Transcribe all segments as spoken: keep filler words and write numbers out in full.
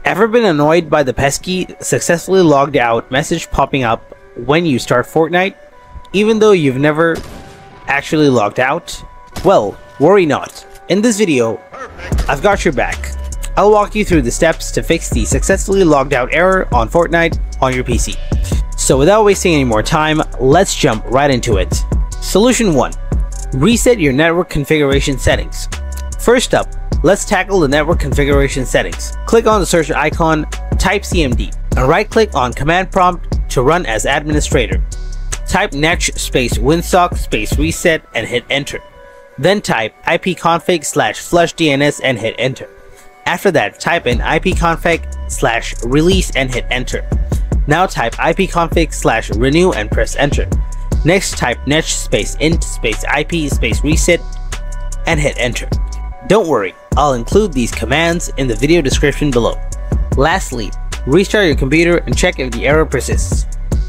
Ever been annoyed by the pesky successfully logged out message popping up when you start Fortnite, even though you've never actually logged out? Well, worry not. In this video, I've got your back. I'll walk you through the steps to fix the successfully logged out error on Fortnite on your P C. So without wasting any more time, let's jump right into it. Solution one. Reset your network configuration settings. First up, let's tackle the network configuration settings. Click on the search icon, type C M D, and right click on command prompt to run as administrator. Type netsh space winsock space reset and hit enter. Then type ipconfig slash flushdns and hit enter. After that, type in ipconfig slash release and hit enter. Now type ipconfig slash renew and press enter. Next type netsh space int space ip space reset and hit enter. Don't worry, I'll include these commands in the video description below. Lastly, restart your computer and check if the error persists.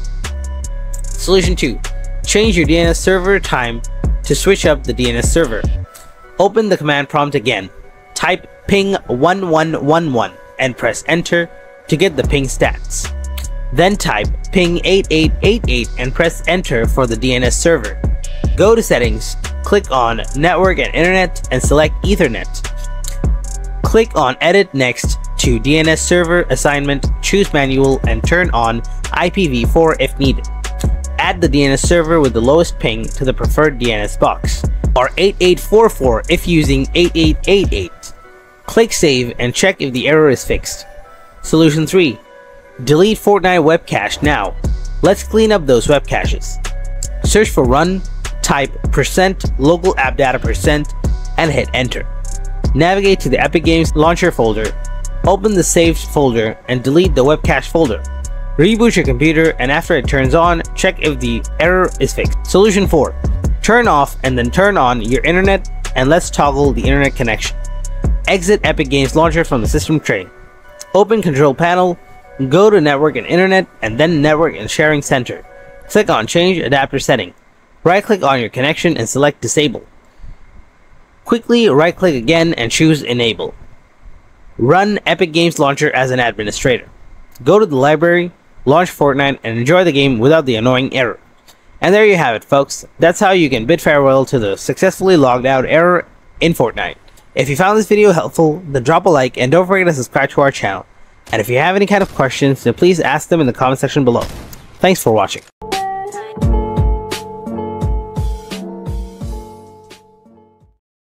Solution two. Change your D N S server time to switch up the D N S server. Open the command prompt again. Type ping one one one one and press enter to get the ping stats. Then type ping eight eight eight eight and press enter for the D N S server. Go to settings, click on network and internet and select Ethernet. Click on edit next to D N S server assignment, choose manual and turn on I P v four if needed. Add the D N S server with the lowest ping to the preferred D N S box, or eight eight four four if using eight eight eight eight. Click save and check if the error is fixed. Solution three. Delete Fortnite web cache now. Let's clean up those web caches. Search for run, type percent local app data percent and hit enter. Navigate to the Epic Games launcher folder, open the saved folder and delete the web cache folder. Reboot your computer and after it turns on, check if the error is fixed. Solution four. Turn off and then turn on your internet and let's toggle the internet connection. Exit Epic Games launcher from the system tray. Open control panel, go to network and internet and then network and sharing center. Click on change adapter setting. Right click on your connection and select disable. Quickly right click again and choose enable. Run Epic Games launcher as an administrator. Go to the library, launch Fortnite and enjoy the game without the annoying error. And there you have it folks, that's how you can bid farewell to the successfully logged out error in Fortnite. If you found this video helpful, then drop a like and don't forget to subscribe to our channel. And if you have any kind of questions, then please ask them in the comment section below. Thanks for watching.